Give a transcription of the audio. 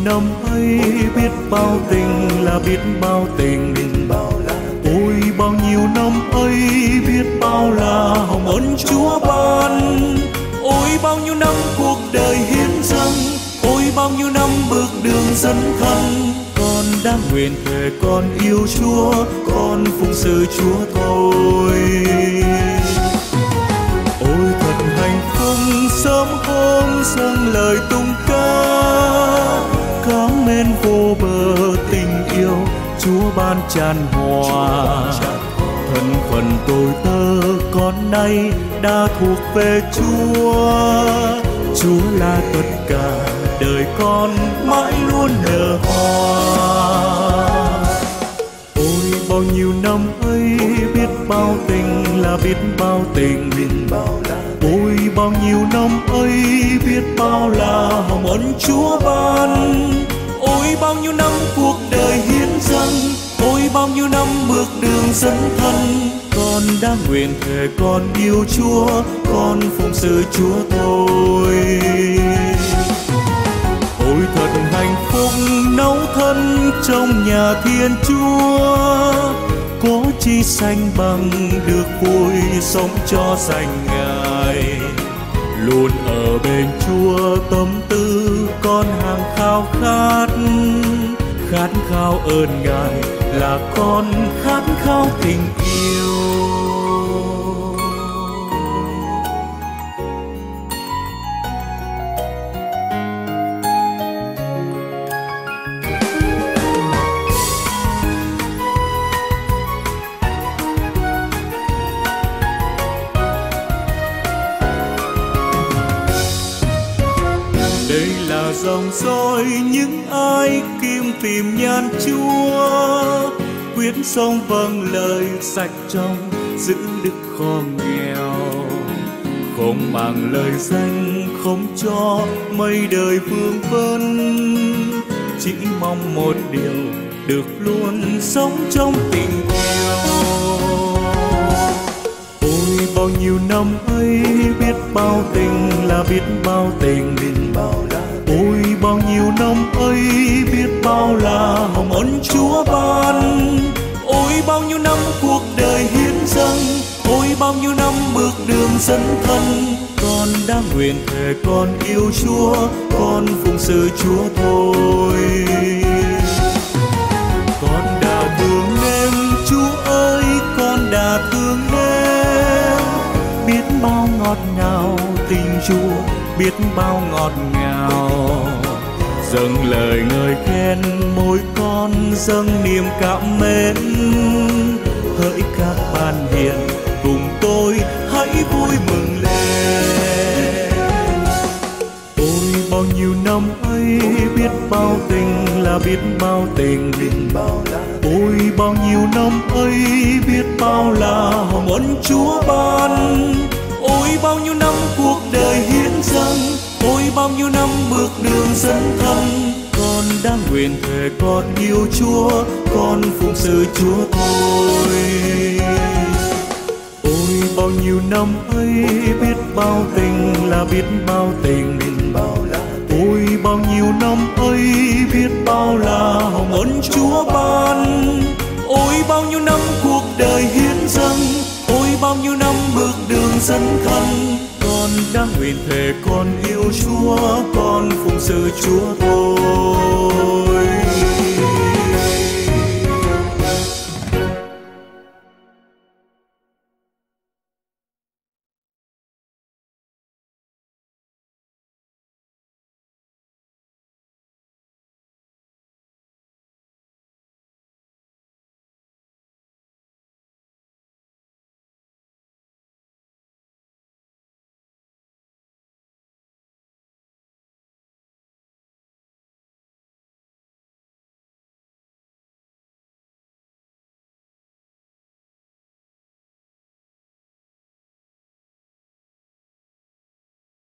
năm ấy biết bao tình là biết bao tình, ôi bao nhiêu năm ấy biết bao là hồng ân Chúa ban. Ôi bao nhiêu năm cuộc đời hiến dâng, ôi bao nhiêu năm bước đường dấn thân, con đã nguyện thề con yêu Chúa, con phụng sự Chúa thôi. Ôi thật hạnh phúc sớm hôm dâng lời tung ca, cảm ơn vô bờ tình yêu Chúa ban tràn hòa. Thân phận tôi tớ con nay đã thuộc về Chúa, Chúa là tất cả đời con mãi luôn nở hoa. Ôi bao nhiêu năm ấy biết bao tình là biết bao tình, ôi bao nhiêu năm ấy biết bao là hồng ân Chúa ban. Ôi bao nhiêu năm cuộc đời hiến dâng, ôi bao nhiêu năm bước đường dấn thân, con đã nguyện thề con yêu Chúa, con phụng sự Chúa thôi. Ôi thật hạnh phúc nấu thân trong nhà Thiên Chúa, có chi sanh bằng được vui sống cho danh Ngài. Luôn ở bên Chúa tâm tư con hàng khao khát, khát khao ơn Ngài là con khát khao tình yêu. Đây là dòng dõi những ai kiếm tìm nhan Chúa, quyết sống vâng lời sạch trong giữ đức kho nghèo, không màng lời danh không cho mây đời vương vấn, chỉ mong một điều được luôn sống trong tình yêu. Ôi bao nhiêu năm ấy biết bao tình là biết bao tình, ôi bao nhiêu năm ấy biết bao là hồng ân Chúa ban. Ôi bao nhiêu năm cuộc đời hiến dâng, ôi bao nhiêu năm bước đường dấn thân, con đã nguyện thề con yêu Chúa, con phụng sự Chúa thôi. Con đã thương em Chúa ơi, con đã thương em, biết bao ngọt ngào tình Chúa, biết bao ngọt ngào. Dâng lời ngợi khen môi con, dâng niềm cảm mến, hỡi các bạn hiền cùng tôi hãy vui mừng lên. Ôi bao nhiêu năm ấy biết bao tình là biết bao tình, ôi bao nhiêu năm ấy biết bao là hồng ân Chúa ban. Ôi bao nhiêu năm cuộc đời hiến dâng, ôi bao nhiêu năm bước đường dấn thân, con đã nguyện thề con yêu Chúa, con phụng sự Chúa thôi. Ôi bao nhiêu năm ấy biết bao tình là biết bao tình, ôi bao nhiêu năm ấy biết bao là hồng ân Chúa ban. Ôi bao nhiêu năm cuộc đời hiến dâng, ôi bao nhiêu năm bước đường dấn thân, con đã nguyện thề con yêu Chúa, con phụng sự Chúa thôi.